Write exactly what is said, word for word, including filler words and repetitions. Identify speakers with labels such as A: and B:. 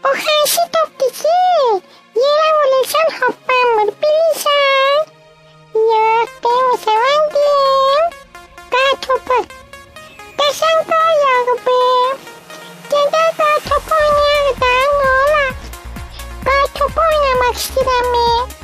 A: O hansı topdu ki? Yerə vurursan hoppanmır, bilirsən? Yox, deyim sevəndim. Qartopu. Qəşəng qar yağıbı. Gedək qartopu oynayaq da, nə olar? Qartopu oynamaq istəyirəm.